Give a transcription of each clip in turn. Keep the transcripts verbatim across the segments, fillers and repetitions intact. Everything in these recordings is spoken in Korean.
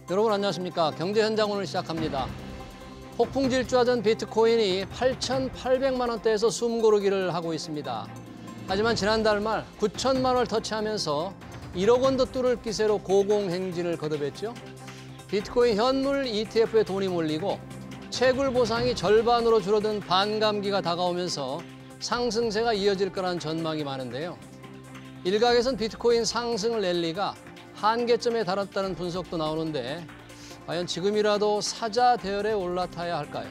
여러분 안녕하십니까? 경제 현장 오늘 시작합니다. 폭풍 질주하던 비트코인이 팔천팔백만 원대에서 숨고르기를 하고 있습니다. 하지만 지난달 말 구천만 원을 터치하면서 일억 원도 뚫을 기세로 고공행진을 거듭했죠. 비트코인 현물 이티에프에 돈이 몰리고 채굴 보상이 절반으로 줄어든 반감기가 다가오면서 상승세가 이어질 거라는 전망이 많은데요. 일각에선 비트코인 상승 랠리가 한계점에 달았다는 분석도 나오는데 과연 지금이라도 사자 대열에 올라타야 할까요?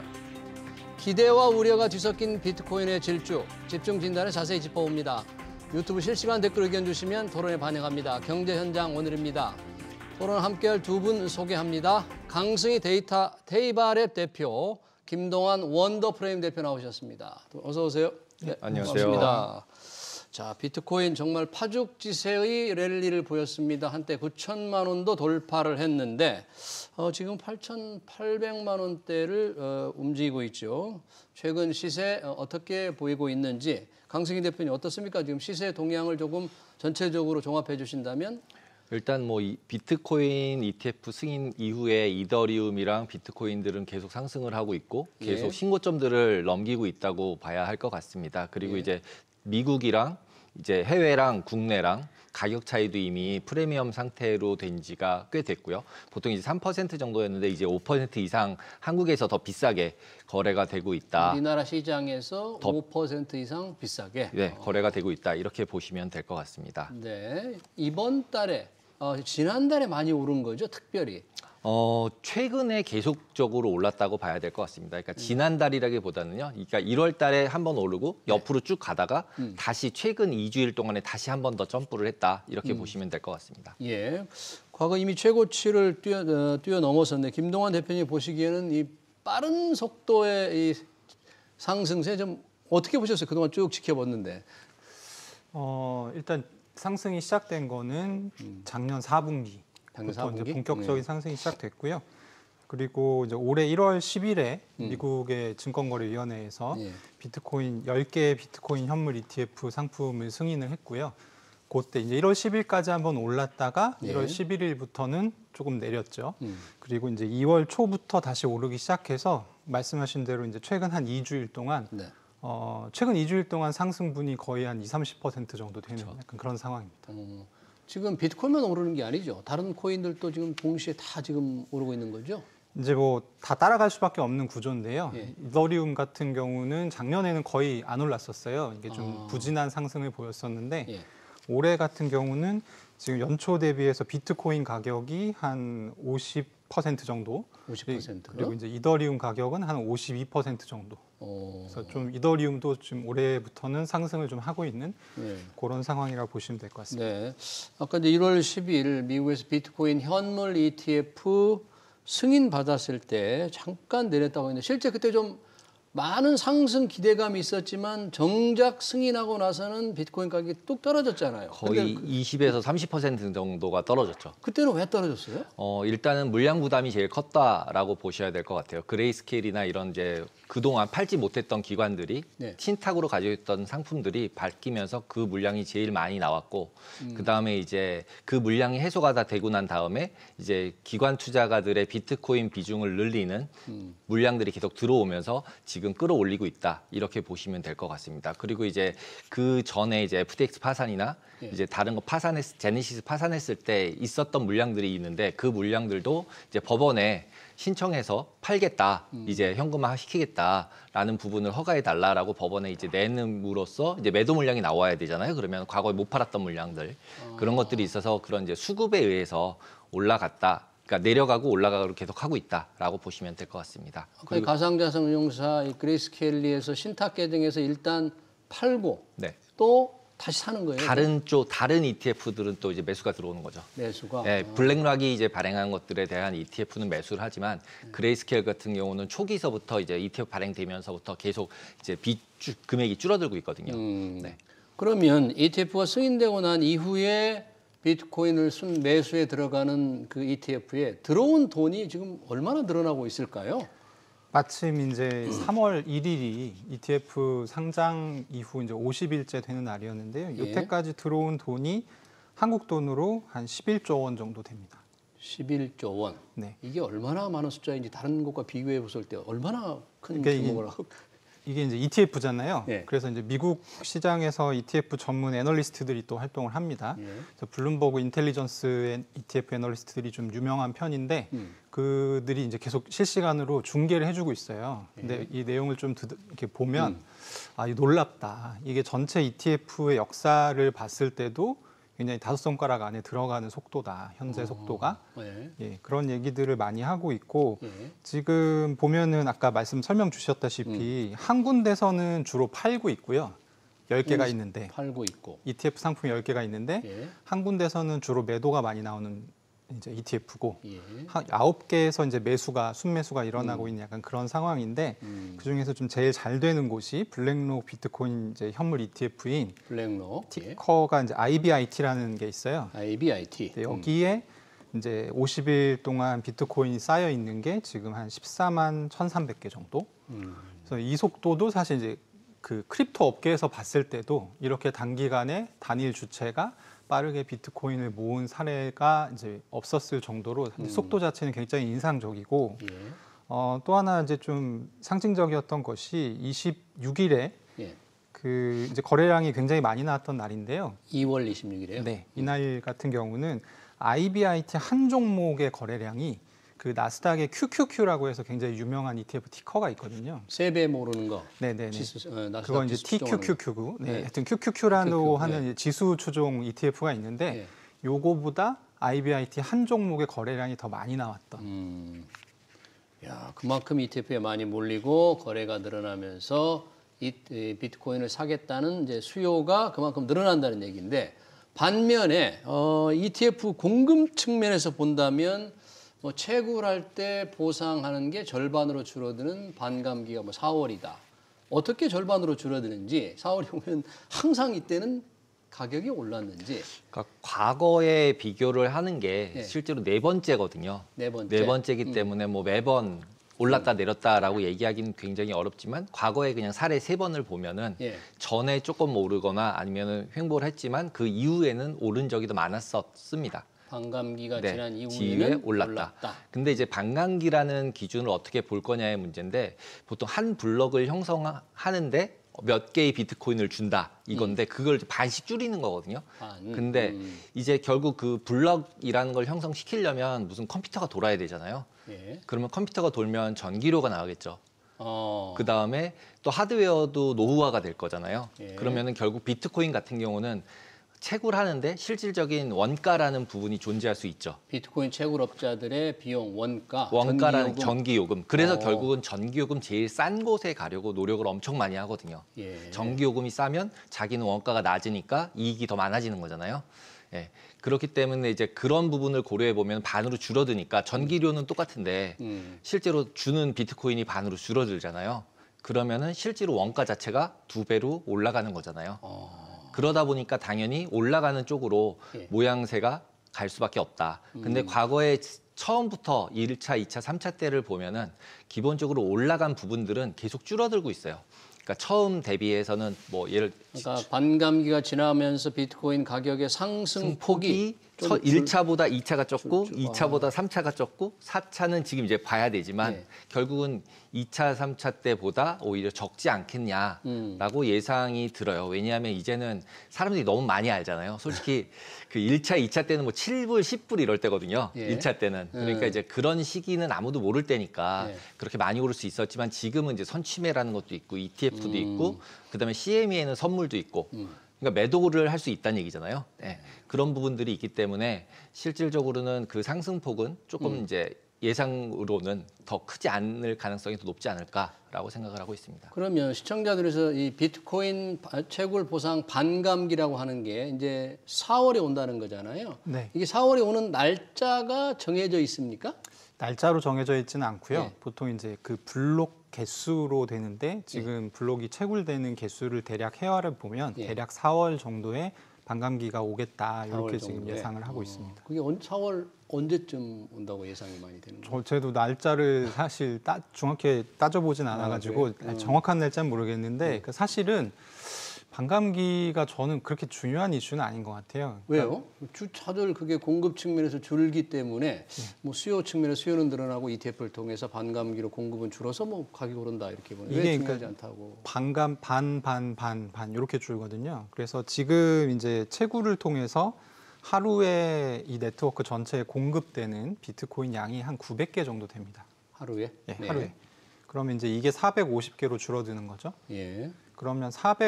기대와 우려가 뒤섞인 비트코인의 질주, 집중 진단을 자세히 짚어봅니다. 유튜브 실시간 댓글 의견 주시면 토론에 반영합니다. 경제 현장 오늘입니다. 토론 함께할 두 분 소개합니다. 강승희 데이터 테이바랩 대표, 김동환 원더프레임 대표 나오셨습니다. 어서 오세요. 네, 안녕하세요. 반갑습니다. 자, 비트코인 정말 파죽지세의 랠리를 보였습니다. 한때 구천만 원도 돌파를 했는데 어, 지금 팔천팔백만 원대를 어, 움직이고 있죠. 최근 시세 어, 어떻게 보이고 있는지 강승희 대표님 어떻습니까? 지금 시세 동향을 조금 전체적으로 종합해 주신다면? 일단 뭐 이 비트코인 이티에프 승인 이후에 이더리움이랑 비트코인들은 계속 상승을 하고 있고 계속 예. 신고점들을 넘기고 있다고 봐야 할 것 같습니다. 그리고 예. 이제 미국이랑 이제 해외랑 국내랑 가격 차이도 이미 프리미엄 상태로 된 지가 꽤 됐고요. 보통 이제 삼 퍼센트 정도였는데 이제 오 퍼센트 이상 한국에서 더 비싸게 거래가 되고 있다. 우리나라 시장에서 더, 오 퍼센트 이상 비싸게. 네, 거래가 되고 있다. 이렇게 보시면 될 것 같습니다. 네, 이번 달에 어, 지난달에 많이 오른 거죠, 특별히. 어, 최근에 계속적으로 올랐다고 봐야 될 것 같습니다. 그러니까 지난달이라기보다는요. 그러니까 일월 달에 한 번 오르고 옆으로 쭉 가다가 음. 다시 최근 이 주일 동안에 다시 한 번 더 점프를 했다. 이렇게 음. 보시면 될 것 같습니다. 예. 과거 이미 최고치를 뛰어, 어, 뛰어넘었었는데 김동환 대표님 보시기에는 이 빠른 속도의 이 상승세 좀 어떻게 보셨어요? 그동안 쭉 지켜봤는데. 어, 일단 상승이 시작된 거는 음. 작년 사 분기. 작년 사 분기? 이제 본격적인 네. 상승이 시작됐고요. 그리고 이제 올해 일월 십일에 음. 미국의 증권거래위원회에서 네. 비트코인 열 개의 비트코인 현물 이티에프 상품을 승인을 했고요. 그때 이제 일월 십일까지 한번 올랐다가 네. 일월 십일일부터는 조금 내렸죠. 음. 그리고 이제 이월 초부터 다시 오르기 시작해서 말씀하신 대로 이제 최근 한 이 주일 동안 네. 어, 최근 이 주일 동안 상승분이 거의 한 이십, 삼십 퍼센트 정도 되는 그렇죠. 약간 그런 상황입니다. 음. 지금 비트코인만 오르는 게 아니죠. 다른 코인들도 지금 동시에 다 지금 오르고 있는 거죠. 이제 뭐 다 따라갈 수밖에 없는 구조인데요. 예. 이더리움 같은 경우는 작년에는 거의 안 올랐었어요. 이게 좀 아. 부진한 상승을 보였었는데 예. 올해 같은 경우는 지금 연초 대비해서 비트코인 가격이 한 오십 퍼센트 정도. 오십 퍼센트. 그리고 이제 이더리움 가격은 한 오십이 퍼센트 정도. 오. 그래서 좀 이더리움도 지금 올해부터는 상승을 좀 하고 있는 네. 그런 상황이라고 보시면 될 것 같습니다. 네. 아까 이제 일월 십일 미국에서 비트코인 현물 이티에프 승인 받았을 때 잠깐 내렸다고 했는데 실제 그때 좀 많은 상승 기대감이 있었지만 정작 승인하고 나서는 비트코인 가격이 뚝 떨어졌잖아요. 거의 이십에서 삼십 퍼센트 정도가 떨어졌죠. 그때는 왜 떨어졌어요? 어, 일단은 물량 부담이 제일 컸다라고 보셔야 될 것 같아요. 그레이스케일이나 이런 이제 그동안 팔지 못했던 기관들이 네. 신탁으로 가지고 있던 상품들이 바뀌면서 그 물량이 제일 많이 나왔고 음. 그다음에 이제 그 물량이 해소가 다 되고 난 다음에 이제 기관 투자가들의 비트코인 비중을 늘리는 음. 물량들이 계속 들어오면서 지금 지금 끌어올리고 있다 이렇게 보시면 될 것 같습니다. 그리고 이제 그 전에 이제 에프티엑스 파산이나 예. 이제 다른 거 파산했 제네시스 파산했을 때 있었던 물량들이 있는데 그 물량들도 이제 법원에 신청해서 팔겠다 음. 이제 현금화 시키겠다라는 부분을 허가해 달라라고 법원에 이제 내는으로써 이제 매도 물량이 나와야 되잖아요. 그러면 과거에 못 팔았던 물량들 어. 그런 것들이 있어서 그런 이제 수급에 의해서 올라갔다. 그러니까 내려가고 올라가고 계속 하고 있다라고 보시면 될 것 같습니다. 그리고 가상자산 운용사 그레이스케일리에서 신탁 계정에서 일단 팔고 네. 또 다시 사는 거예요. 다른 쪽 다른 이티에프들은 또 이제 매수가 들어오는 거죠. 매수가. 네, 블랙락이 이제 발행한 것들에 대한 이티에프는 매수를 하지만 네. 그레이스케일 같은 경우는 초기서부터 이제 이티에프 발행되면서부터 계속 이제 비주, 금액이 줄어들고 있거든요. 음. 네. 그러면 이티에프가 승인되고 난 이후에 비트코인을 순 매수에 들어가는 그 이티에프에 들어온 돈이 지금 얼마나 늘어나고 있을까요? 마침 이제 삼월 일일이 이티에프 상장 이후 이제 오십 일째 되는 날이었는데요. 예. 여태까지 들어온 돈이 한국 돈으로 한 십일조 원 정도 됩니다. 십일조 원. 네. 이게 얼마나 많은 숫자인지 다른 것과 비교해 봤을 때 얼마나 큰 그러니까 규모가 이게 이제 이티에프잖아요. 예. 그래서 이제 미국 시장에서 이티에프 전문 애널리스트들이 또 활동을 합니다. 예. 그래서 블룸버그 인텔리전스 이티에프 애널리스트들이 좀 유명한 편인데 음. 그들이 이제 계속 실시간으로 중계를 해주고 있어요. 근데 예. 이 내용을 좀 드, 이렇게 보면 음. 아, 이 놀랍다. 이게 전체 이티에프의 역사를 봤을 때도 굉장히 다섯 손가락 안에 들어가는 속도다. 현재 어. 속도가. 예. 예, 그런 얘기들을 많이 하고 있고 예. 지금 보면은 아까 말씀 설명 주셨다시피 음. 한 군데서는 주로 팔고 있고요. 열 개가 음, 있는데 팔고 있고. 이티에프 상품이 열 개가 있는데 예. 한 군데서는 주로 매도가 많이 나오는 이제 이티에프고 예. 한 아홉 개에서 이제 매수가 순매수가 일어나고 음. 있는 약간 그런 상황인데 음. 그 중에서 좀 제일 잘 되는 곳이 블랙록 비트코인 이제 현물 이티에프인 블랙록. 예. 티커가 이제 아이비아이티라는 게 있어요. 아이비아이티. 네, 여기에 음. 이제 오십 일 동안 비트코인이 쌓여 있는 게 지금 한 십사만 천삼백 개 정도. 음. 그래서 이 속도도 사실 이제 그 크립토 업계에서 봤을 때도 이렇게 단기간에 단일 주체가 빠르게 비트코인을 모은 사례가 이제 없었을 정도로 음. 속도 자체는 굉장히 인상적이고 예. 어, 또 하나 이제 좀 상징적이었던 것이 이십육 일에 예. 그 이제 거래량이 굉장히 많이 나왔던 날인데요. 이월 이십육일에요. 네, 이날 같은 경우는 아이비아이티 한 종목의 거래량이 그 나스닥의 큐큐큐라고 해서 굉장히 유명한 이티에프 티커가 있거든요. 세배 모르는 거. 네네네. 지수, 어, 나스닥 그건 이제 지수 추종하는 거. 티큐큐큐. 네, 네. 하여튼 큐큐큐라고 큐큐큐, 하는 예. 지수 추종 이티에프가 있는데 예. 요거보다 아이비아이티 한 종목의 거래량이 더 많이 나왔던. 음. 야, 그만큼 이티에프에 많이 몰리고 거래가 늘어나면서 이, 이 비트코인을 사겠다는 이제 수요가 그만큼 늘어난다는 얘기인데 반면에 어, 이티에프 공급 측면에서 본다면 뭐 채굴할 때 보상하는 게 절반으로 줄어드는 반감기가 뭐 사월이다. 어떻게 절반으로 줄어드는지 사월이 오면 항상 이때는 가격이 올랐는지. 그러니까 과거에 비교를 하는 게 예. 실제로 네 번째거든요. 네 번째. 네 번째이기 음. 때문에 뭐 매번 올랐다 내렸다라고 얘기하기는 굉장히 어렵지만 과거에 그냥 사례 세 번을 보면은 예. 전에 조금 오르거나 아니면은 횡보를 했지만 그 이후에는 오른 적이 더 많았었습니다. 반감기가 네, 지난 지후에 이후에는 올랐다. 올랐다. 근데 이제 반감기라는 기준을 어떻게 볼 거냐의 문제인데 보통 한 블럭을 형성하는데 몇 개의 비트코인을 준다 이건데 그걸 반씩 줄이는 거거든요. 반. 근데 음. 이제 결국 그 블럭이라는 걸 형성시키려면 무슨 컴퓨터가 돌아야 되잖아요. 예. 그러면 컴퓨터가 돌면 전기료가 나가겠죠. 어. 그 다음에 또 하드웨어도 노후화가 될 거잖아요. 예. 그러면은 결국 비트코인 같은 경우는 채굴하는데 실질적인 원가라는 부분이 존재할 수 있죠. 비트코인 채굴업자들의 비용 원가, 원가라는 전기요금. 전기요금. 그래서 어. 결국은 전기요금 제일 싼 곳에 가려고 노력을 엄청 많이 하거든요. 예. 전기요금이 싸면 자기는 원가가 낮으니까 이익이 더 많아지는 거잖아요. 예. 그렇기 때문에 이제 그런 부분을 고려해 보면 반으로 줄어드니까 전기료는 똑같은데 음. 실제로 주는 비트코인이 반으로 줄어들잖아요. 그러면은 실제로 원가 자체가 두 배로 올라가는 거잖아요. 어. 그러다 보니까 당연히 올라가는 쪽으로 예. 모양새가 갈 수밖에 없다. 근데 음. 과거에 처음부터 일 차, 이 차, 삼 차 때를 보면은 기본적으로 올라간 부분들은 계속 줄어들고 있어요. 그러니까 처음 대비해서는 뭐 예를 그러니까 반감기가 지나면서 비트코인 가격의 상승 폭이 좀 첫 줄- 일 차보다 이 차가 적고 줄- 줄- 이 차보다 삼 차가 적고 사 차는 지금 이제 봐야 되지만 예. 결국은 이 차, 삼 차 때보다 오히려 적지 않겠냐라고 음. 예상이 들어요. 왜냐하면 이제는 사람들이 너무 많이 알잖아요. 솔직히 그 일 차, 이 차 때는 뭐 칠 불, 십 불 이럴 때거든요. 예. 일 차 때는. 그러니까 음. 이제 그런 시기는 아무도 모를 때니까 예. 그렇게 많이 오를 수 있었지만 지금은 이제 선취매라는 것도 있고 이티에프도 음. 있고 그다음에 씨엠이에는 선물도 있고 음. 그러니까 매도를 할 수 있다는 얘기잖아요. 네. 그런 부분들이 있기 때문에 실질적으로는 그 상승폭은 조금 음. 이제 예상으로는 더 크지 않을 가능성이 더 높지 않을까라고 생각을 하고 있습니다. 그러면 시청자들에서 이 비트코인 채굴 보상 반감기라고 하는 게 이제 사월에 온다는 거잖아요. 네. 이게 사월에 오는 날짜가 정해져 있습니까? 날짜로 정해져 있지는 않고요. 예. 보통 이제 그 블록 개수로 되는데 지금 블록이 채굴되는 개수를 대략 헤아려 보면 예. 대략 사월 정도에 반감기가 오겠다 사월 이렇게 지금 정도에. 예상을 하고 어, 있습니다. 그게 언- 사월 언제쯤 온다고 예상이 많이 되는 거예요? 저 제도 날짜를 사실 따, 정확히 따져보진 않아가지고 그래요? 음. 정확한 날짜는 모르겠는데 그 사실은 반감기가 저는 그렇게 중요한 이슈는 아닌 것 같아요. 왜요? 주차들 그게 공급 측면에서 줄기 때문에 뭐 수요 측면에 수요는 늘어나고 이티에프를 통해서 반감기로 공급은 줄어서 뭐 가격이 오른다 이렇게 보는 왜 이게 중요하지 그러니까 않다고? 반감 반 반 반 반 이렇게 줄거든요. 그래서 지금 이제 채굴을 통해서 하루에 이 네트워크 전체에 공급되는 비트코인 양이 한 구백 개 정도 됩니다. 하루에? 네, 네. 하루에. 그러면 이제 이게 사백오십 개로 줄어드는 거죠. 예. 그러면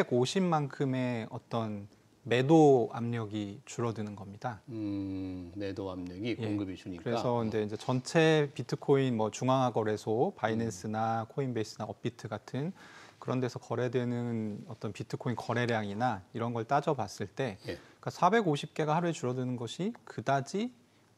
사백오십만큼의 어떤 매도 압력이 줄어드는 겁니다. 음, 매도 압력이 예. 공급이 주니까. 그래서 근데 이제 전체 비트코인 뭐 중앙화 거래소, 바이낸스나 코인베이스나 업비트 같은 그런 데서 거래되는 어떤 비트코인 거래량이나 이런 걸 따져봤을 때, 예. 그러니까 사백오십 개가 하루에 줄어드는 것이 그다지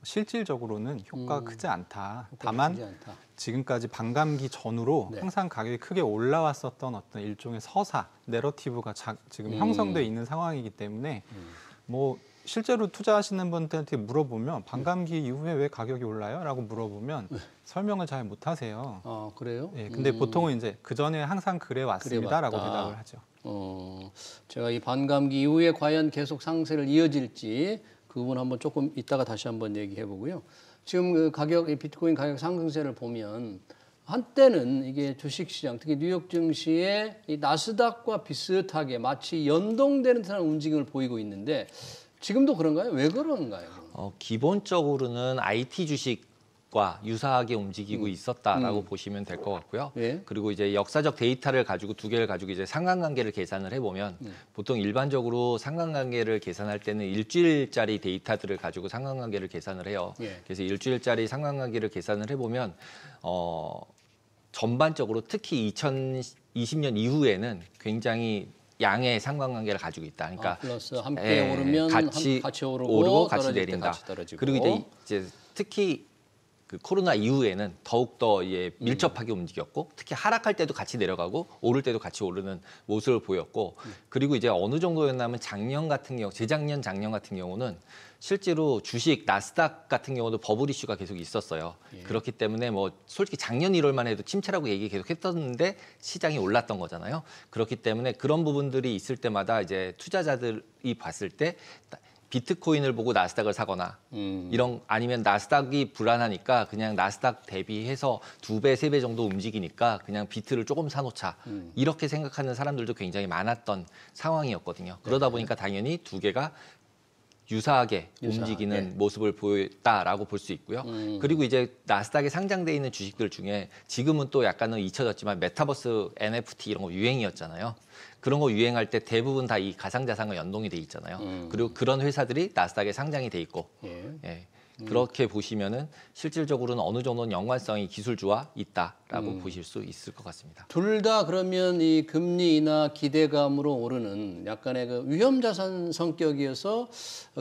실질적으로는 효과가 음, 크지 않다. 효과가 다만 크지 않다. 지금까지 반감기 전후로 네. 항상 가격이 크게 올라왔었던 어떤 일종의 서사, 내러티브가 자, 지금 음. 형성돼 있는 상황이기 때문에 음. 뭐 실제로 투자하시는 분들한테 물어보면 반감기 이후에 왜 가격이 올라요? 라고 물어보면 네. 설명을 잘 못하세요. 아, 그래요? 예, 근데 음. 보통은 이제 그 전에 항상 그래 왔습니다라고 그래 왔다. 대답을 하죠. 어, 제가 이 반감기 이후에 과연 계속 상세를 이어질지 그 부분 한번 조금 이따가 다시 한번 얘기해 보고요. 지금 그 가격, 이 비트코인 가격 상승세를 보면 한때는 이게 주식시장, 특히 뉴욕 증시의 이 나스닥과 비슷하게 마치 연동되는 듯한 움직임을 보이고 있는데 지금도 그런가요? 왜 그런가요? 어, 기본적으로는 아이티 주식과 유사하게 움직이고 음. 있었다라고 음. 보시면 될 것 같고요. 예. 그리고 이제 역사적 데이터를 가지고 두 개를 가지고 이제 상관관계를 계산을 해보면 음. 보통 일반적으로 상관관계를 계산할 때는 일주일짜리 데이터들을 가지고 상관관계를 계산을 해요. 예. 그래서 일주일짜리 상관관계를 계산을 해보면 어, 전반적으로 특히 이천이십 년 이후에는 굉장히 양의 상관관계를 가지고 있다. 그러니까 아, 플러스 함께 예, 오르면 같이, 한, 같이 오르고, 오르고 같이 떨어질 때 내린다. 같이 떨어지고. 그리고 이제, 이제 특히 그 코로나 이후에는 더욱 더 예, 밀접하게 음. 움직였고 특히 하락할 때도 같이 내려가고 오를 때도 같이 오르는 모습을 보였고 음. 그리고 이제 어느 정도였냐면 작년 같은 경우 재작년 작년 같은 경우는 실제로 주식 나스닥 같은 경우도 버블 이슈가 계속 있었어요. 예. 그렇기 때문에 뭐 솔직히 작년 일월만 해도 침체라고 얘기 계속 했었는데 시장이 올랐던 거잖아요. 그렇기 때문에 그런 부분들이 있을 때마다 이제 투자자들이 봤을 때 비트코인을 보고 나스닥을 사거나 음. 이런 아니면 나스닥이 불안하니까 그냥 나스닥 대비해서 두 배, 세 배 정도 움직이니까 그냥 비트를 조금 사놓자. 음. 이렇게 생각하는 사람들도 굉장히 많았던 상황이었거든요. 그러다 네. 보니까 당연히 두 개가 유사하게, 유사하게 움직이는 모습을 보였다라고 볼 수 있고요. 음. 그리고 이제 나스닥에 상장돼 있는 주식들 중에 지금은 또 약간은 잊혀졌지만 메타버스, 엔에프티 이런 거 유행이었잖아요. 그런 거 유행할 때 대부분 다 이 가상자산과 연동이 돼 있잖아요. 음. 그리고 그런 회사들이 나스닥에 상장이 돼 있고 예. 예. 음. 그렇게 보시면은 실질적으로는 어느 정도는 연관성이 기술주와 있다라고 음. 보실 수 있을 것 같습니다. 둘 다 그러면 이 금리 인하 기대감으로 오르는 약간의 그 위험 자산 성격이어서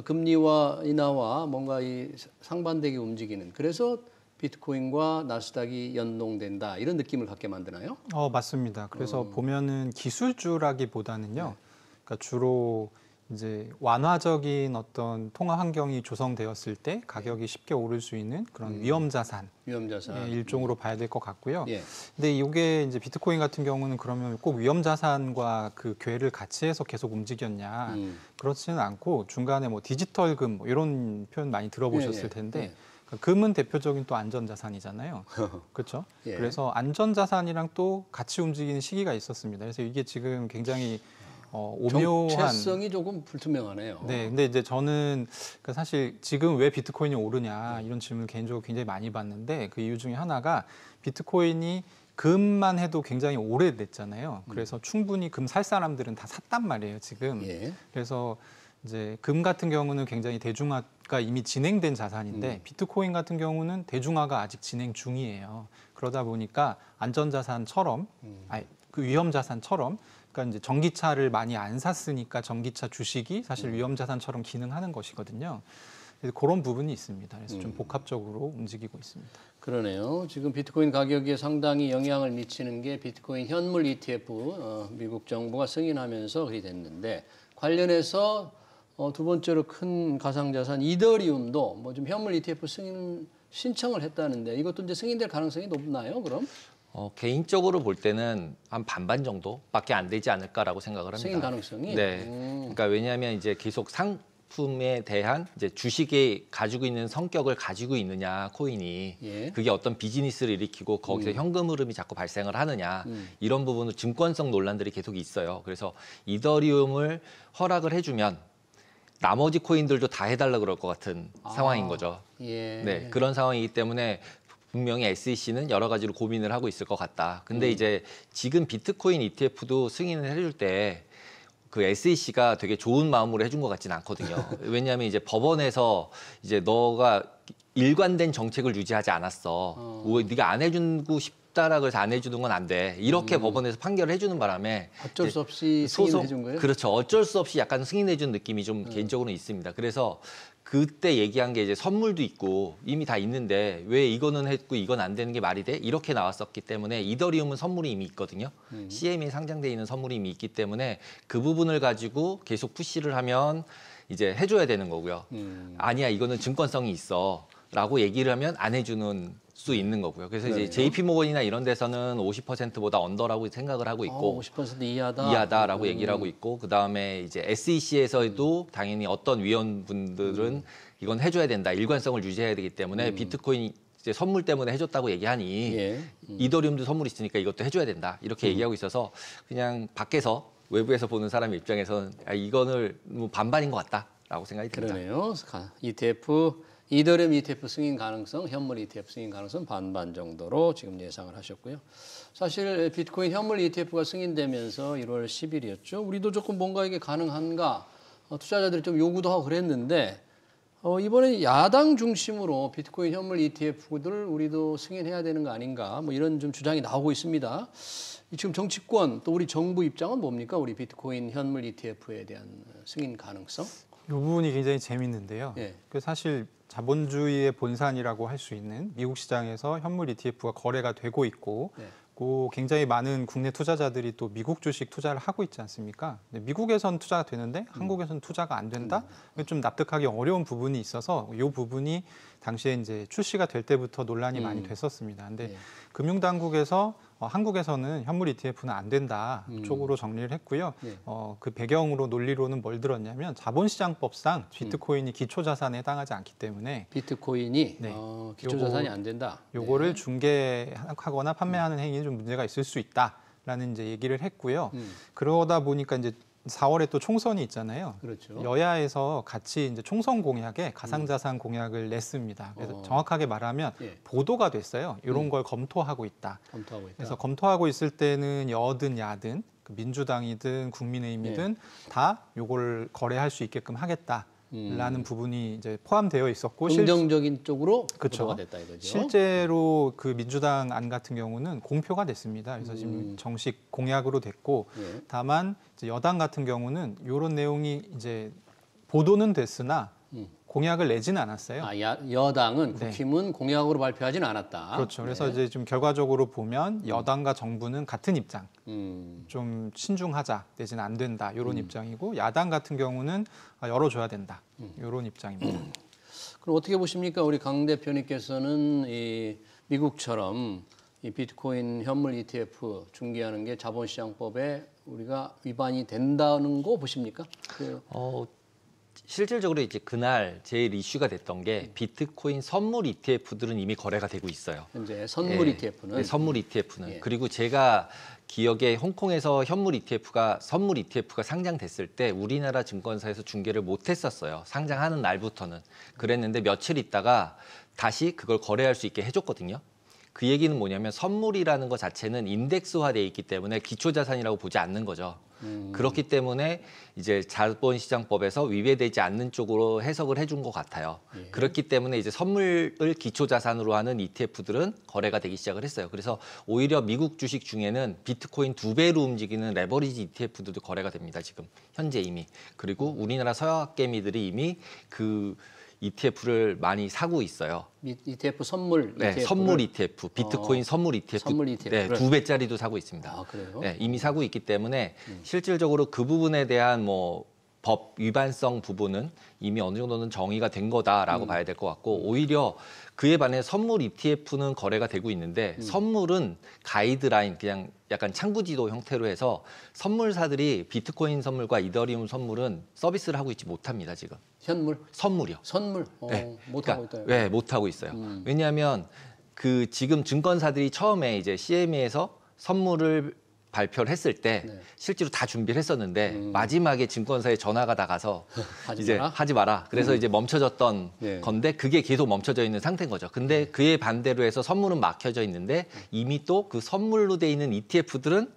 금리와 인하와 뭔가 이 상반되게 움직이는 그래서 비트코인과 나스닥이 연동된다 이런 느낌을 갖게 만드나요? 어 맞습니다. 그래서 어. 보면은 기술주라기보다는요. 네. 그러니까 주로 이제 완화적인 어떤 통화 환경이 조성되었을 때 가격이 네. 쉽게 오를 수 있는 그런 음. 위험 자산, 위험 자산 일종으로 음. 봐야 될 것 같고요. 예. 근데 이게 이제 비트코인 같은 경우는 그러면 꼭 위험 자산과 그 궤를 같이 해서 계속 움직였냐? 음. 그렇지는 않고 중간에 뭐 디지털 금 뭐 이런 표현 많이 들어보셨을 예, 예. 텐데. 예. 금은 대표적인 또 안전자산이잖아요. 그렇죠? 예. 그래서 안전자산이랑 또 같이 움직이는 시기가 있었습니다. 그래서 이게 지금 굉장히 어, 오묘한 정체성이 조금 불투명하네요. 네, 근데 이제 저는 그러니까 사실 지금 왜 비트코인이 오르냐 이런 질문을 개인적으로 굉장히 많이 받는데 그 이유 중에 하나가 비트코인이 금만 해도 굉장히 오래됐잖아요. 그래서 음. 충분히 금 살 사람들은 다 샀단 말이에요, 지금. 예. 그래서 이제 금 같은 경우는 굉장히 대중화가 이미 진행된 자산인데 음. 비트코인 같은 경우는 대중화가 아직 진행 중이에요. 그러다 보니까 안전자산처럼, 음. 아니, 그 위험자산처럼, 그러니까 이제 전기차를 많이 안 샀으니까 전기차 주식이 사실 음. 위험자산처럼 기능하는 것이거든요. 그래서 그런 부분이 있습니다. 그래서 음. 좀 복합적으로 움직이고 있습니다. 그러네요. 지금 비트코인 가격에 상당히 영향을 미치는 게 비트코인 현물 이티에프 어, 미국 정부가 승인하면서 그렇게 됐는데 관련해서 어, 두 번째로 큰 가상자산 이더리움도 뭐 좀 현물 이티에프 승인 신청을 했다는데 이것도 이제 승인될 가능성이 높나요? 그럼? 어, 개인적으로 볼 때는 한 반반 정도밖에 안 되지 않을까라고 생각을 합니다. 승인 가능성이? 네. 음. 그러니까 왜냐하면 이제 계속 상품에 대한 이제 주식이 가지고 있는 성격을 가지고 있느냐 코인이 예. 그게 어떤 비즈니스를 일으키고 거기서 음. 현금 흐름이 자꾸 발생을 하느냐 음. 이런 부분은 증권성 논란들이 계속 있어요. 그래서 이더리움을 허락을 해주면 나머지 코인들도 다 해달라 그럴 것 같은 아. 상황인 거죠. 예. 네, 그런 상황이기 때문에 분명히 에스이씨는 여러 가지로 고민을 하고 있을 것 같다. 근데 음. 이제 지금 비트코인 이티에프도 승인을 해줄 때 그 에스이씨가 되게 좋은 마음으로 해준 것 같지는 않거든요. 왜냐하면 이제 법원에서 이제 너가 일관된 정책을 유지하지 않았어. 어. 뭐 네가 안 해주고 싶다라 그래서 안 해주는 건 안 돼. 이렇게 음. 법원에서 판결을 해주는 바람에 어쩔 수 없이 승인을 해준 거예요? 그렇죠. 어쩔 수 없이 약간 승인해준 느낌이 좀 음. 개인적으로는 있습니다. 그래서 그때 얘기한 게 이제 선물도 있고 이미 다 있는데 왜 이거는 했고 이건 안 되는 게 말이 돼? 이렇게 나왔었기 때문에 이더리움은 선물이 이미 있거든요. 음. 씨엠이에 상장돼 있는 선물이 이미 있기 때문에 그 부분을 가지고 계속 푸시를 하면 이제 해줘야 되는 거고요. 음. 아니야 이거는 증권성이 있어라고 얘기를 하면 안 해주는 수 있는 거고요. 그래서 그래요? 이제 제이피모건이나 이런 데서는 오십 퍼센트보다 언더라고 생각을 하고 어, 있고 오십 퍼센트 이하다. 이하다라고 음. 얘기를 하고 있고 그 다음에 이제 에스이씨에서도 당연히 어떤 위원분들은 음. 이건 해줘야 된다 일관성을 유지해야 되기 때문에 음. 비트코인 이제 선물 때문에 해줬다고 얘기하니 예. 음. 이더리움도 선물이 있으니까 이것도 해줘야 된다 이렇게 얘기하고 있어서 그냥 밖에서 외부에서 보는 사람의 입장에서는 아, 이거는 뭐 반반인 것 같다라고 생각이 듭니다. 그러네요. 이티에프 이더리움 이티에프 승인 가능성, 현물 이티에프 승인 가능성 반반 정도로 지금 예상을 하셨고요. 사실 비트코인 현물 이티에프가 승인되면서 일월 십일이었죠. 우리도 조금 뭔가 이게 가능한가 어, 투자자들이 좀 요구도 하고 그랬는데 어, 이번에 야당 중심으로 비트코인 현물 이티에프들 우리도 승인해야 되는 거 아닌가 뭐 이런 좀 주장이 나오고 있습니다. 지금 정치권 또 우리 정부 입장은 뭡니까? 우리 비트코인 현물 이티에프에 대한 승인 가능성? 이 부분이 굉장히 재밌는데요. 예. 그 사실 자본주의의 본산이라고 할 수 있는 미국 시장에서 현물 이티에프가 거래가 되고 있고 네. 그 굉장히 많은 국내 투자자들이 또 미국 주식 투자를 하고 있지 않습니까? 근데 미국에선 투자가 되는데 한국에선 투자가 안 된다? 좀 납득하기 어려운 부분이 있어서 이 부분이 당시에 이제 출시가 될 때부터 논란이 음. 많이 됐었습니다. 근데 예. 금융당국에서 어, 한국에서는 현물 이티에프는 안 된다 음. 쪽으로 정리를 했고요. 예. 어, 그 배경으로 논리로는 뭘 들었냐면 자본시장법상 비트코인이 기초자산에 해당하지 않기 때문에 비트코인이 네. 어, 기초자산이 안 된다. 요거를 네. 중개하거나 판매하는 행위에 좀 문제가 있을 수 있다라는 이제 얘기를 했고요. 음, 그러다 보니까 이제 사월에 또 총선이 있잖아요. 그렇죠. 여야에서 같이 이제 총선 공약에 가상자산 공약을 냈습니다. 그래서 어. 정확하게 말하면 예. 보도가 됐어요. 이런 음. 걸 검토하고 있다. 검토하고 있다. 그래서 검토하고 있을 때는 여든 야든 그 민주당이든 국민의힘이든 다 요걸 거래할 수 있게끔 하겠다라는 음. 부분이 이제 포함되어 있었고 실- 긍정적인 쪽으로 그쵸. 보도가 됐다 이거죠. 실제로 그 민주당 안 같은 경우는 공표가 됐습니다. 그래서 지금 음. 정식 공약으로 됐고 예. 다만 이제 여당 같은 경우는 이런 내용이 이제 보도는 됐으나 음. 공약을 내지는 않았어요. 아, 야, 여당은 네. 국힘은 공약으로 발표하지는 않았다. 그렇죠. 그래서 네. 이제 좀 결과적으로 보면 여당과 정부는 같은 입장, 음. 좀 신중하자 내지는 안 된다 이런 음. 입장이고 야당 같은 경우는 아, 열어줘야 된다 음. 이런 입장입니다. 그럼 어떻게 보십니까? 우리 강 대표님께서는 이 미국처럼 이 비트코인 현물 이티에프 중개하는 게 자본시장법에 우리가 위반이 된다는 거 보십니까? 그, 어, 실질적으로 이제 그날 제일 이슈가 됐던 게 비트코인 선물 이티에프들은 이미 거래가 되고 있어요. 현재 선물 예, 이티에프는 네, 선물 이티에프는 예. 그리고 제가 기억에 홍콩에서 현물 이티에프가 선물 이티에프가 상장됐을 때 우리나라 증권사에서 중개를 못했었어요. 상장하는 날부터는 그랬는데 며칠 있다가 다시 그걸 거래할 수 있게 해줬거든요. 그 얘기는 뭐냐면 선물이라는 것 자체는 인덱스화돼 있기 때문에 기초자산이라고 보지 않는 거죠. 음. 그렇기 때문에 이제 자본시장법에서 위배되지 않는 쪽으로 해석을 해준 것 같아요. 예. 그렇기 때문에 이제 선물을 기초자산으로 하는 이티에프들은 거래가 되기 시작을 했어요. 그래서 오히려 미국 주식 중에는 비트코인 두 배로 움직이는 레버리지 이티에프들도 거래가 됩니다. 지금 현재 이미. 그리고 우리나라 서학개미들이 이미 그 이티에프를 많이 사고 있어요. 이티에프 선물 네, 이티에프를? 선물 이티에프, 비트코인 어, 선물 이티에프, 선물 이티에프를? 네, 두 배짜리도 사고 있습니다. 아, 그래요? 네, 이미 사고 있기 때문에 음. 실질적으로 그 부분에 대한 뭐 법 위반성 부분은 이미 어느 정도는 정의가 된 거다라고 음. 봐야 될 것 같고 오히려 그에 반해 선물 이티에프는 거래가 되고 있는데 음. 선물은 가이드라인 그냥 약간 창구지도 형태로 해서 선물사들이 비트코인 선물과 이더리움 선물은 서비스를 하고 있지 못합니다 지금. 현물? 선물이요. 선물? 어, 네. 못 그러니까, 하고 있다. 네, 못 하고 있어요. 음. 왜냐하면 그 지금 증권사들이 처음에 이제 씨엠이에서 선물을 발표를 했을 때 네. 실제로 다 준비를 했었는데 음. 마지막에 증권사에 전화가 다 가서 하지 이제 마라? 하지 마라. 그래서 음. 이제 멈춰졌던 네. 건데 그게 계속 멈춰져 있는 상태인 거죠. 근데 네. 그에 반대로 해서 선물은 막혀져 있는데 이미 또 그 선물로 돼 있는 이티에프들은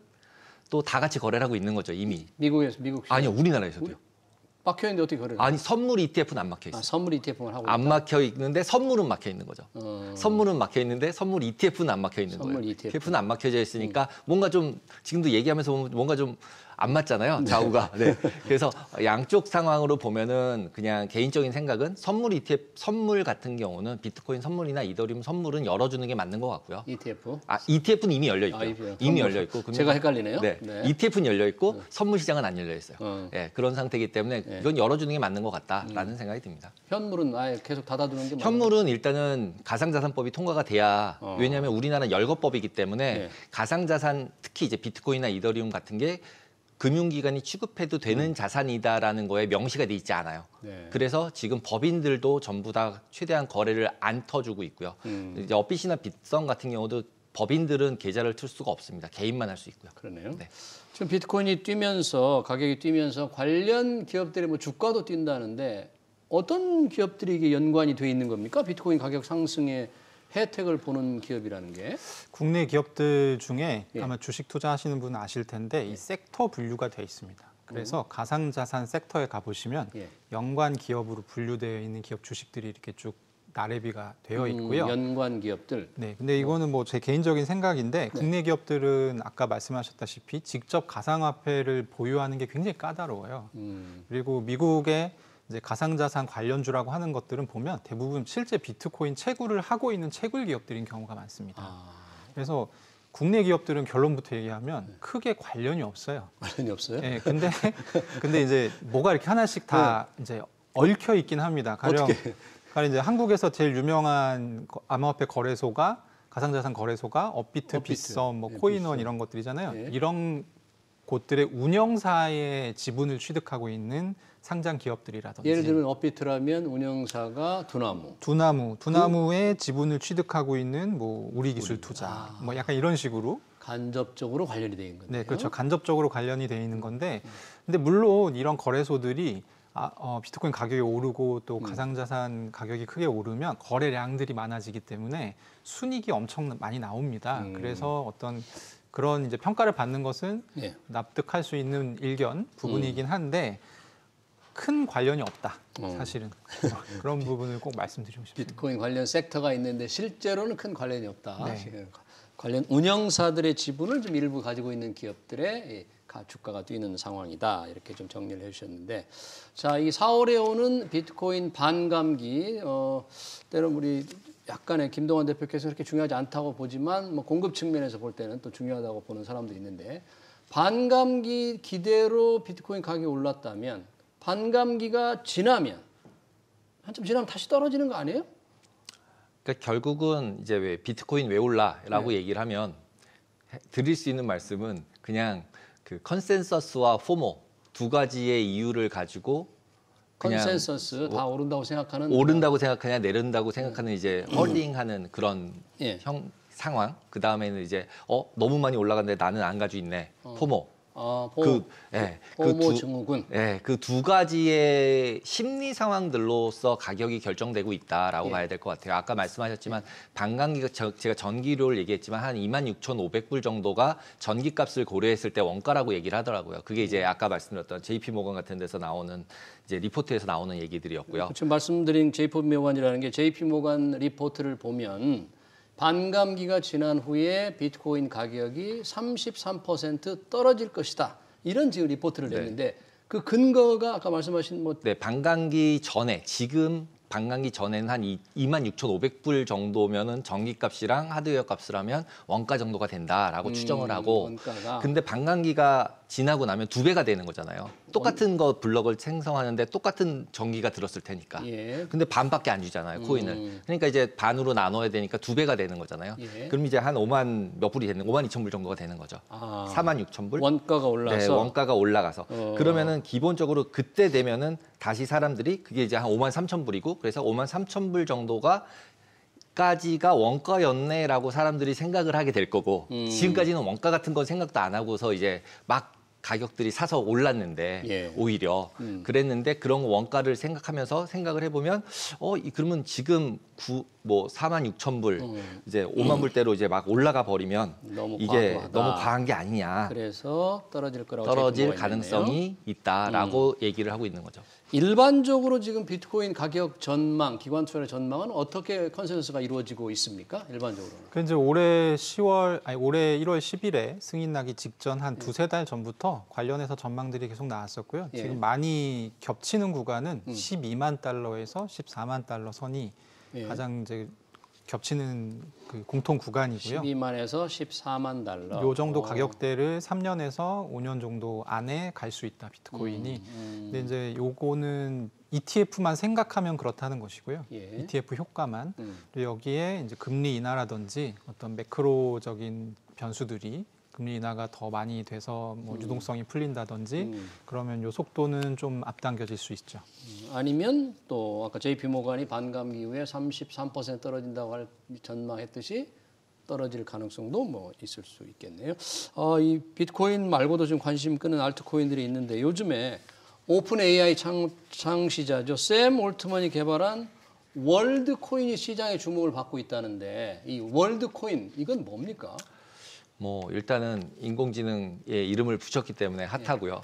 또 다 같이 거래를 하고 있는 거죠. 이미. 미국에서 미국 시장? 아니요. 우리나라에서도요. 막혀 있는데 어떻게 거래를? 아니 선물 이티에프는 안 막혀 있어요. 아, 선물 이티에프만 하고 안 있다? 막혀 있는데 선물은 막혀 있는 거죠. 어... 선물은 막혀 있는데 선물 이티에프는 안 막혀 있는 선물 거예요. 이티에프. 이티에프는 안 막혀져 있으니까 음. 뭔가 좀 지금도 얘기하면서 보면 뭔가 좀 안 맞잖아요. 좌우가. 네. 그래서 양쪽 상황으로 보면은 그냥 개인적인 생각은 선물 이티에프 선물 같은 경우는 비트코인 선물이나 이더리움 선물은 열어주는 게 맞는 것 같고요. 이티에프? 아 이티에프는 이미 열려 있고요. 아, 이미 열려 있고. 제가 헷갈리네요. 네. 네. 이티에프는 열려 있고 네. 선물 시장은 안 열려 있어요. 어. 네. 그런 상태이기 때문에 네. 이건 열어주는 게 맞는 것 같다라는 음. 생각이 듭니다. 현물은 아예 계속 닫아두는 게 맞나요? 현물은 일단은 가상자산법이 통과가 돼야 어. 왜냐하면 우리나라는 열거법이기 때문에 네. 가상자산 특히 이제 비트코인이나 이더리움 같은 게 금융기관이 취급해도 되는 음. 자산이다라는 거에 명시가 돼 있지 않아요. 네. 그래서 지금 법인들도 전부 다 최대한 거래를 안 터주고 있고요. 음. 이제 업빗이나 빗성 같은 경우도 법인들은 계좌를 틀 수가 없습니다. 개인만 할 수 있고요. 그러네요. 네. 지금 비트코인이 뛰면서 가격이 뛰면서 관련 기업들의 뭐 주가도 뛴다는데 어떤 기업들이 이게 연관이 돼 있는 겁니까? 비트코인 가격 상승에 혜택을 보는 기업이라는 게 국내 기업들 중에 예. 아마 주식 투자하시는 분은 아실 텐데 이 섹터 분류가 되어 있습니다. 그래서 음. 가상자산 섹터에 가보시면 예. 연관 기업으로 분류되어 있는 기업 주식들이 이렇게 쭉 나래비가 되어 있고요. 음, 연관 기업들. 네, 근데 이거는 뭐 제 개인적인 생각인데 네. 국내 기업들은 아까 말씀하셨다시피 직접 가상화폐를 보유하는 게 굉장히 까다로워요. 음. 그리고 미국의 이제 가상자산 관련주라고 하는 것들은 보면 대부분 실제 비트코인 채굴을 하고 있는 채굴 기업들인 경우가 많습니다. 아. 그래서 국내 기업들은 결론부터 얘기하면 네. 크게 관련이 없어요. 관련이 없어요? 네, 근데 근데 이제 뭐가 이렇게 하나씩 다 네. 이제 얽혀 있긴 합니다. 가령, 가령 이제 한국에서 제일 유명한 암호화폐 거래소가 가상자산 거래소가 업비트, 업비트. 빗썸, 뭐 네, 코인원 빗썸. 이런 것들이잖아요. 네. 이런 곳들의 운영사의 지분을 취득하고 있는 상장 기업들이라든지 예를 들면 업비트라면 운영사가 두나무 두나무 두나무의 그... 지분을 취득하고 있는 뭐 우리기술투자 아... 뭐 약간 이런 식으로 간접적으로 관련이 돼 있는 거네요. 네, 그렇죠. 간접적으로 관련이 돼 있는 건데 근데 물론 이런 거래소들이 아, 어, 비트코인 가격이 오르고 또 음. 가상자산 가격이 크게 오르면 거래량들이 많아지기 때문에 순이익이 엄청 많이 나옵니다. 음. 그래서 어떤 그런 이제 평가를 받는 것은 예. 납득할 수 있는 일견 부분이긴 한데 큰 관련이 없다. 사실은 어. 그런 부분을 꼭 말씀드리고 싶습니다. 비트코인 관련 섹터가 있는데 실제로는 큰 관련이 없다. 네. 관련 운영사들의 지분을 좀 일부 가지고 있는 기업들의 주가가 뛰는 상황이다. 이렇게 좀 정리를 해주셨는데, 자, 이 사월에 오는 비트코인 반감기, 어, 때론 우리 약간의 김동완 대표께서 그렇게 중요하지 않다고 보지만 뭐 공급 측면에서 볼 때는 또 중요하다고 보는 사람도 있는데 반감기 기대로 비트코인 가격이 올랐다면 반감기가 지나면 한참 지나면 다시 떨어지는 거 아니에요? 그러니까 결국은 이제 왜 비트코인 왜 올라라고 네. 얘기를 하면 드릴 수 있는 말씀은 그냥 그 컨센서스와 포모 두 가지의 이유를 가지고 컨센서스 다 오른다고 생각하는 오른다고 생각하냐 내린다고 생각하는 이제 홀딩하는 그런 예. 형 상황 그 다음에는 이제 어 너무 많이 올라갔는데 나는 안 가지고 있네 어. 포모 아, 포, 그, 예, 포모 증후군 예, 그 두 가지의 심리 상황들로서 가격이 결정되고 있다라고 예. 봐야 될 것 같아요. 아까 말씀하셨지만 반감기가 저, 제가 전기료를 얘기했지만 한 이만 육천오백 불 정도가 전기값을 고려했을 때 원가라고 얘기를 하더라고요. 그게 이제 아까 말씀드렸던 제이피모건 같은 데서 나오는 이제 리포트에서 나오는 얘기들이었고요. 지금 말씀드린 제이피모건이라는 게 제이피모건 리포트를 보면 반감기가 지난 후에 비트코인 가격이 삼십삼 퍼센트 떨어질 것이다. 이런 지금 리포트를 냈는데 네. 그 근거가 아까 말씀하신 뭐 네, 반감기 전에 지금 반감기 전에는 한 이만 육천오백 불 정도면은 전기값이랑 하드웨어 값을 하면 원가 정도가 된다라고 음, 추정을 하고 원가가. 근데 반감기가 지나고 나면 두 배가 되는 거잖아요. 똑같은 거 블럭을 생성하는데 똑같은 전기가 들었을 테니까. 예. 근데 반밖에 안 주잖아요, 코인을. 음. 그러니까 이제 반으로 나눠야 되니까 두 배가 되는 거잖아요. 예. 그럼 이제 한 오만 몇 불이 되는, 오만 이천 불 정도가 되는 거죠. 아. 사만 육천 불? 원가가 올라서. 네, 원가가 올라가서. 어. 그러면은 기본적으로 그때 되면은 다시 사람들이 그게 이제 한 오만 삼천 불이고 그래서 오만 삼천 불 정도가 까지가 원가였네라고 사람들이 생각을 하게 될 거고 음. 지금까지는 원가 같은 건 생각도 안 하고서 이제 막 가격들이 사서 올랐는데 예. 오히려 음. 그랬는데 그런 원가를 생각하면서 생각을 해보면 어 이- 그러면 지금 구 뭐 사만 육천 불 음. 이제 오만 불대로 이제 막 올라가 버리면 너무 이게 과도하다. 너무 과한 게 아니냐 그래서 떨어질 거라고 떨어질 제이피모건이 가능성이 있네요. 있다라고 얘기를 하고 있는 거죠. 일반적으로 지금 비트코인 가격 전망, 기관 투자의 전망은 어떻게 컨센서스가 이루어지고 있습니까? 일반적으로는. 그 이제 올해 시월 아니 올해 일월 십일에 승인 나기 직전 한 두세 달 전부터 관련해서 전망들이 계속 나왔었고요. 예. 지금 많이 겹치는 구간은 음. 십이만 달러에서 십사만 달러 선이 예. 가장 이제 겹치는 그 공통 구간이고요. 십이만에서 십사만 달러. 요 정도 어. 가격대를 삼 년에서 오 년 정도 안에 갈 수 있다 비트코인이. 음, 음. 근데 이제 요거는 이티에프만 생각하면 그렇다는 것이고요. 예. 이티에프 효과만. 음. 그리고 여기에 이제 금리 인하라든지 어떤 매크로적인 변수들이 금리 인하가 더 많이 돼서 뭐 음. 유동성이 풀린다든지 음. 그러면 요 속도는 좀 앞당겨질 수 있죠. 아니면 또 아까 제이피모건이 반감기 이후에 삼십삼 퍼센트 떨어진다고 할 전망했듯이 떨어질 가능성도 뭐 있을 수 있겠네요. 어, 이 비트코인 말고도 좀 관심 끄는 알트코인들이 있는데 요즘에 오픈 에이아이 창, 창시자죠. 샘 올트먼이 개발한 월드코인이 시장의 주목을 받고 있다는데 이 월드코인 이건 뭡니까? 뭐 일단은 인공지능의 이름을 붙였기 때문에 핫하고요.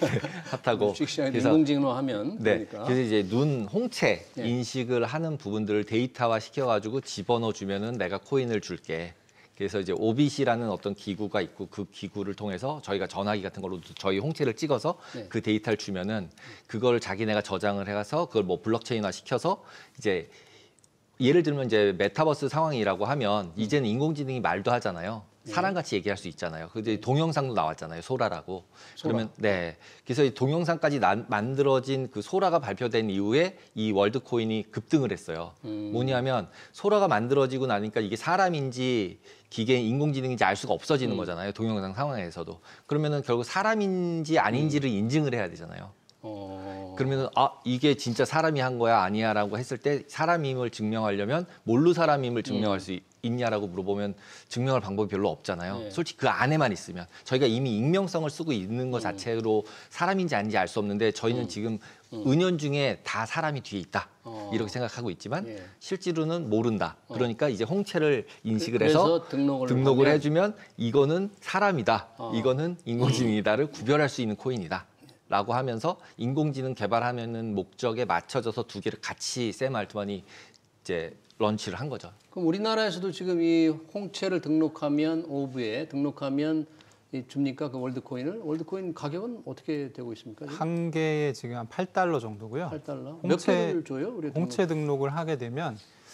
핫하고 주식시장에 인공지능으로 하면 네, 그러니까. 그래서 이제 눈 홍채 네. 인식을 하는 부분들을 데이터화 시켜가지고 집어넣어 주면은 내가 코인을 줄게. 그래서 이제 오비씨라는 어떤 기구가 있고 그 기구를 통해서 저희가 전화기 같은 걸로 저희 홍채를 찍어서 네. 그 데이터를 주면은 그걸 자기네가 저장을 해가서 그걸 뭐 블록체인화 시켜서 이제 예를 들면 이제 메타버스 상황이라고 하면 이제는 인공지능이 말도 하잖아요. 사람같이 얘기할 수 있잖아요. 근데 동영상도 나왔잖아요. 소라라고. 소라. 그러면 네. 그래서 이 동영상까지 난, 만들어진 그 소라가 발표된 이후에 이 월드코인이 급등을 했어요. 음. 뭐냐면 소라가 만들어지고 나니까 이게 사람인지 기계 인공지능인지 알 수가 없어지는 음. 거잖아요. 동영상 상황에서도. 그러면은 결국 사람인지 아닌지를 인증을 해야 되잖아요. 어. 그러면은 아 이게 진짜 사람이 한 거야 아니야라고 했을 때 사람임을 증명하려면 뭘로 사람임을 증명할 음. 수 있냐라고 물어보면 증명할 방법이 별로 없잖아요. 네. 솔직히 그 안에만 있으면 저희가 이미 익명성을 쓰고 있는 것 자체로 사람인지 아닌지 알 수 없는데 저희는 음. 지금 음. 은연중에 다 사람이 뒤에 있다 어. 이렇게 생각하고 있지만 예. 실제로는 모른다. 그러니까 이제 홍채를 인식을 그래서 해서 등록을, 등록을 하면 해주면 이거는 사람이다, 어. 이거는 인공지능이다를 구별할 수 있는 코인이다. 라고 하면서 인공지능 개발하는 목적에 맞춰져서 두 개를 같이 샘 알트만이 이제 런치를 한 거죠. 그럼 우리나라에서도 지금 이 홍채를 등록하면 오브에 등록하면 이 줍니까 그 월드코인을? 월드코인 가격은 어떻게 되고 있습니까? 지금? 한 개에 지금 한 팔 달러 정도고요. 팔 달러. 몇 홍채- 개를 줘요? 우리 홍채 등록을 하게 되면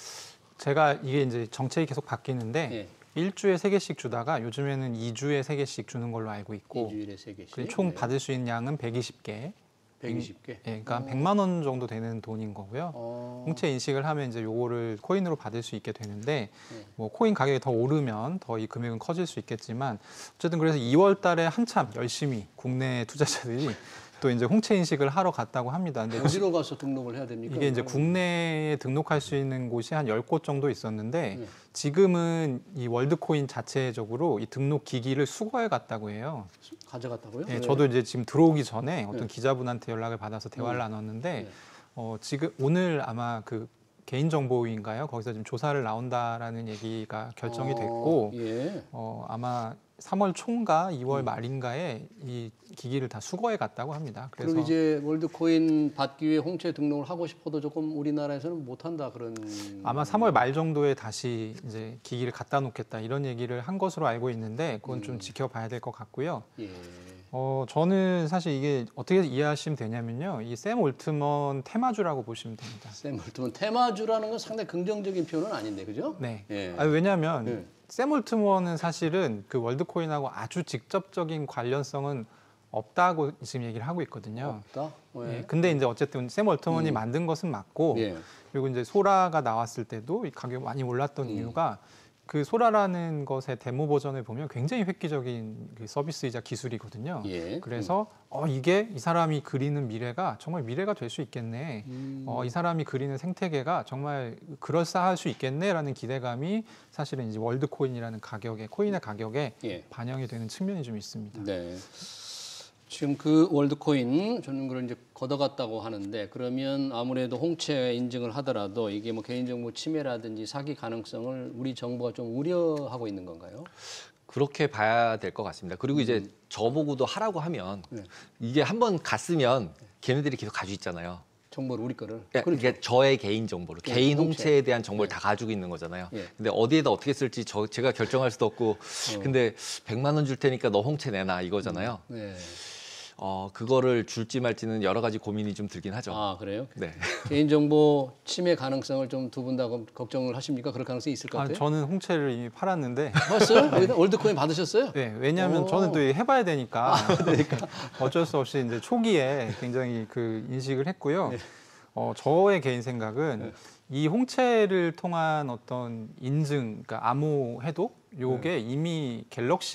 제가 이게 이제 정책이 계속 바뀌는데 예. 일주에 세 개씩 주다가 요즘에는 이주에 세 개씩 주는 걸로 알고 있고 이주일에 세 개씩. 그리고 총 네. 받을 수 있는 양은 백이십 개. 백이십 개. 예, 그러니까 한 백만 원 정도 되는 돈인 거고요. 어. 홍채 인식을 하면 이제 요거를 코인으로 받을 수 있게 되는데 네. 뭐 코인 가격이 더 오르면 더 이 금액은 커질 수 있겠지만 어쨌든 그래서 이월 달에 한참 열심히 국내 투자자들이 또 이제 홍채 인식을 하러 갔다고 합니다. 근데 어디로 가서 등록을 해야 됩니까? 이게 이제 이거는? 국내에 등록할 수 있는 곳이 한 열 곳 정도 있었는데 네. 지금은 이 월드코인 자체적으로 이 등록 기기를 수거해 갔다고 해요. 가져갔다고요? 예, 네. 저도 이제 지금 들어오기 전에 어떤 네. 기자분한테 연락을 받아서 대화를 음. 나눴는데 네. 어, 지금 오늘 아마 그 개인정보인가요? 거기서 지금 조사를 나온다라는 얘기가 결정이 어, 됐고 예. 어, 아마 삼월 초인가 이월 음. 말인가에 이 기기를 다 수거해 갔다고 합니다. 그래서 그리고 이제 월드코인 받기 위해 홍채 등록을 하고 싶어도 조금 우리나라에서는 못한다 그런. 아마 삼월 말 정도에 다시 이제 기기를 갖다 놓겠다 이런 얘기를 한 것으로 알고 있는데 그건 좀 음. 지켜봐야 될 것 같고요. 예. 어, 저는 사실 이게 어떻게 이해하시면 되냐면요. 이 샘 올트먼 테마주라고 보시면 됩니다. 샘 올트먼 테마주라는 건 상당히 긍정적인 표현은 아닌데, 그죠? 네. 예. 아니, 왜냐하면 네. 샘 올트먼은 사실은 그 월드코인하고 아주 직접적인 관련성은 없다고 지금 얘기를 하고 있거든요. 없다? 왜? 예, 근데 이제 어쨌든 샘 올트먼이 음. 만든 것은 맞고 예. 그리고 이제 소라가 나왔을 때도 이 가격이 많이 올랐던 음. 이유가 그 소라라는 것의 데모 버전을 보면 굉장히 획기적인 그 서비스이자 기술이거든요. 예. 그래서 어, 이게 이 사람이 그리는 미래가 정말 미래가 될 수 있겠네. 음. 어, 이 사람이 그리는 생태계가 정말 그럴싸할 수 있겠네라는 기대감이 사실은 이제 월드 코인이라는 가격에 코인의 가격에 예. 반영이 되는 측면이 좀 있습니다. 네. 지금 그 월드코인 저는 그걸 이제 걷어갔다고 하는데 그러면 아무래도 홍채 인증을 하더라도 이게 뭐 개인정보 침해라든지 사기 가능성을 우리 정부가 좀 우려하고 있는 건가요? 그렇게 봐야 될 것 같습니다. 그리고 이제 음. 저보고도 하라고 하면 네. 이게 한번 갔으면 걔네들이 계속 가지고 있잖아요. 정보를 우리 거를. 그러니까 이게 저의 개인 정보를 예, 개인 홍채. 홍채에 대한 정보를 네. 다 가지고 있는 거잖아요. 예. 근데 어디에다 어떻게 쓸지 저 제가 결정할 수도 없고 어. 근데 백만 원 줄 테니까 너 홍채 내놔 이거잖아요. 네. 어 그거를 줄지 말지는 여러 가지 고민이 좀 들긴 하죠. 아 그래요? 네. 개인정보 침해 가능성을 좀 두 분 다 걱정을 하십니까? 그럴 가능성이 있을 것 아, 같아요? 저는 홍채를 이미 팔았는데 봤어요? 월드코인 받으셨어요? 네, 왜냐하면 오. 저는 또 이게 해봐야 되니까, 어쩔 수 없이 이제 초기에 굉장히 그 인식을 했고요. 네. 어, 저의 개인 생각은 네. 이 홍채를 통한 어떤 인증, 그러니까 암호 해독, 요게 이미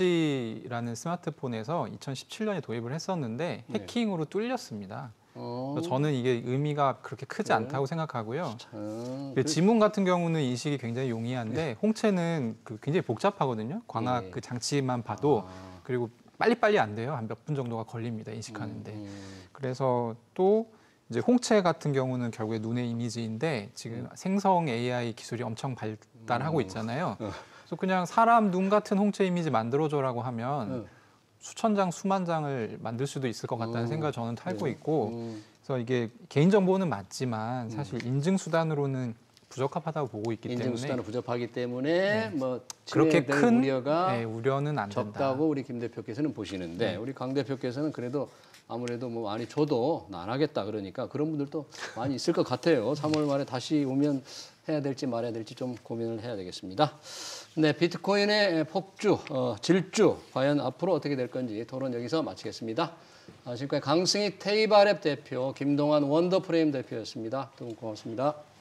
갤럭시라는 스마트폰에서 이천십칠 년에 도입을 했었는데 네. 해킹으로 뚫렸습니다. 어. 그래서 저는 이게 의미가 그렇게 크지 그래요? 않다고 생각하고요. 참, 그 지문 같은 경우는 인식이 굉장히 용이한데 홍채는 그 굉장히 복잡하거든요. 광학 예. 그 장치만 봐도 아. 그리고 빨리빨리 안 돼요. 한 몇 분 정도가 걸립니다. 인식하는데. 음, 그래서 또 이제 홍채 같은 경우는 결국에 눈의 이미지인데 지금 생성 에이아이 기술이 엄청 발달하고 있잖아요. 어. 그래서 그냥 사람 눈 같은 홍채 이미지 만들어줘라고 하면 어. 수천 장, 수만 장을 만들 수도 있을 것 같다는 음. 생각을 저는 탈고 네. 있고 음. 그래서 이게 개인정보는 맞지만 사실 인증 수단으로는 부적합하다고 보고 있기 인증 때문에 수단은 부족하기 때문에 뭐 그렇게 침해될 큰 우려가 네, 우려는 안 된다. 적다고 우리 김 대표께서는 보시는데 네. 우리 강 대표께서는 그래도 아무래도 뭐 많이 줘도 안 하겠다 그러니까 그런 분들도 많이 있을 것 같아요. 삼월 말에 다시 오면 해야 될지 말아야 될지 좀 고민을 해야 되겠습니다. 네, 비트코인의 폭주, 어, 질주 과연 앞으로 어떻게 될 건지 토론 여기서 마치겠습니다. 아, 지금까지 강승희 테이바랩 대표, 김동환 원더프레임 대표였습니다. 두 분 고맙습니다.